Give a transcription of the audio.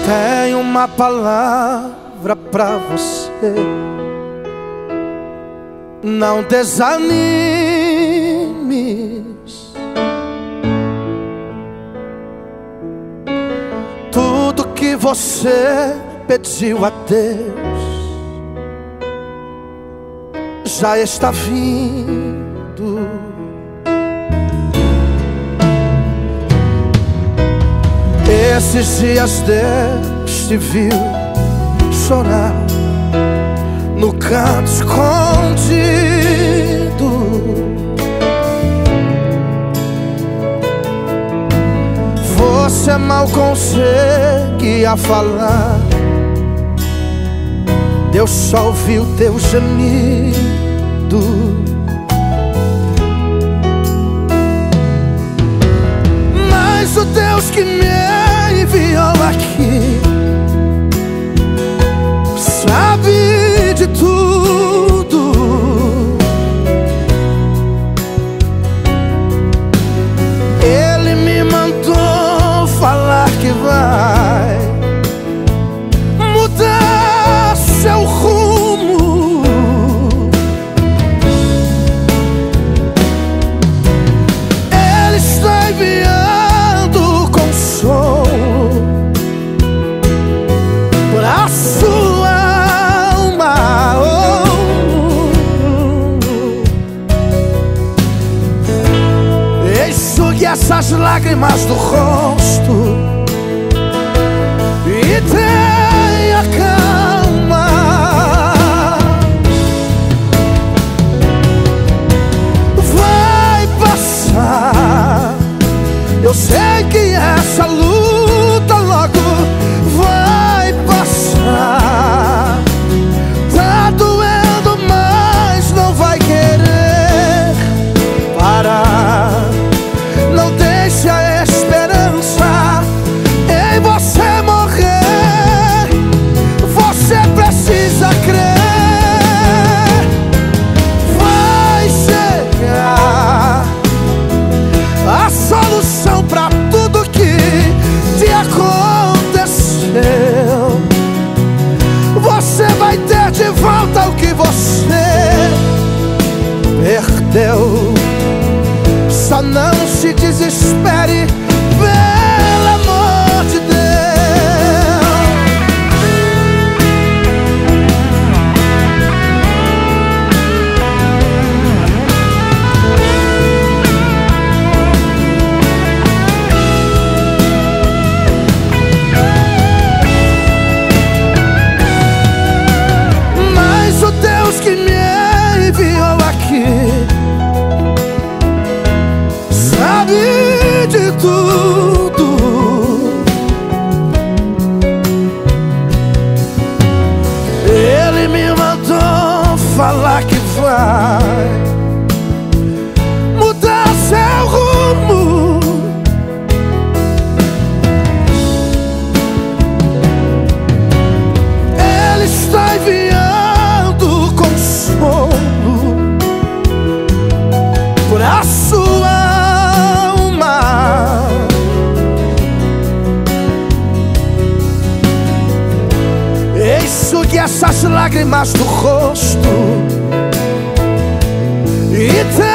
Tenho uma palavra pra você. Não desanimes. Tudo que você pediu a Deus já está vindo. Esses dias Deus te viu chorar no canto escondido. Você mal conseguia falar, Deus só ouviu teu gemido. Mas o Deus que me enviou aqui sabe de tudo. Ele me mandou falar que vai mudar seu rumo. Ele está enviando consolo para a sua alma. Enxugue essas lágrimas do rosto e tenha calma. Vai passar. Eu sei que essa luta logo vai passar. Tá doendo, mas não vai querer parar. Não deixe a esperança em você morrer. Você precisa crer. Vai chegar a solução pra tudo que te aconteceu. Você vai ter de volta o que você perdeu. Só não se desespere, pelo amor de Deus. Mas o Deus que me enviou aqui sabe de tudo. Ele me mandou falar que vai mudar seu rumo. Ele está enviando consolo para sua alma. Enxugue essas lágrimas do rosto e